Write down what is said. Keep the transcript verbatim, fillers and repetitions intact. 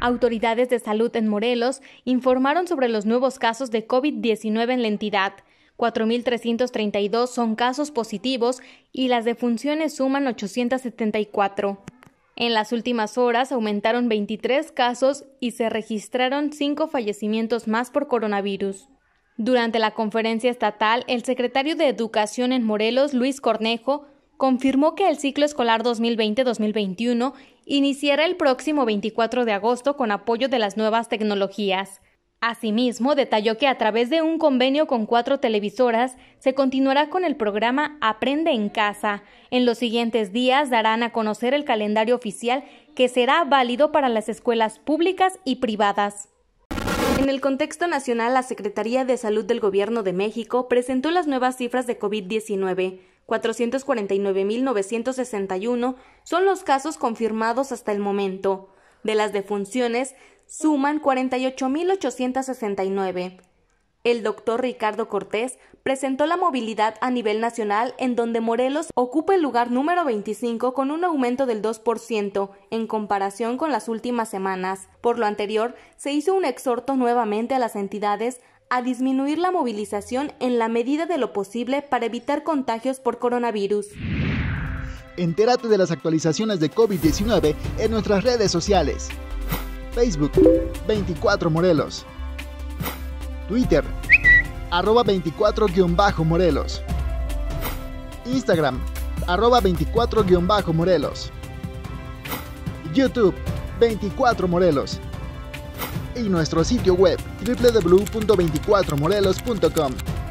Autoridades de salud en Morelos informaron sobre los nuevos casos de COVID diecinueve en la entidad. cuatro mil trescientos treinta y dos son casos positivos y las defunciones suman ochocientos setenta y cuatro. En las últimas horas aumentaron veintitrés casos y se registraron cinco fallecimientos más por coronavirus. Durante la conferencia estatal, el secretario de Educación en Morelos, Luis Cornejo, confirmó que el ciclo escolar dos mil veinte dos mil veintiuno iniciará el próximo veinticuatro de agosto con apoyo de las nuevas tecnologías. Asimismo, detalló que a través de un convenio con cuatro televisoras se continuará con el programa Aprende en Casa. En los siguientes días darán a conocer el calendario oficial que será válido para las escuelas públicas y privadas. En el contexto nacional, la Secretaría de Salud del Gobierno de México presentó las nuevas cifras de COVID diecinueve. cuatrocientos cuarenta y nueve mil novecientos sesenta y uno son los casos confirmados hasta el momento. De las defunciones, suman cuarenta y ocho mil ochocientos sesenta y nueve. El doctor Ricardo Cortés presentó la movilidad a nivel nacional, en donde Morelos ocupa el lugar número veinticinco con un aumento del dos por ciento en comparación con las últimas semanas. Por lo anterior, se hizo un exhorto nuevamente a las entidades a disminuir la movilización en la medida de lo posible para evitar contagios por coronavirus. Entérate de las actualizaciones de COVID diecinueve en nuestras redes sociales. Facebook, veinticuatro Morelos. Twitter, arroba veinticuatro guión bajo Morelos. Instagram, arroba veinticuatro guión bajo Morelos. YouTube, veinticuatro Morelos. Y nuestro sitio web, doble u doble u doble u punto veinticuatro morelos punto com.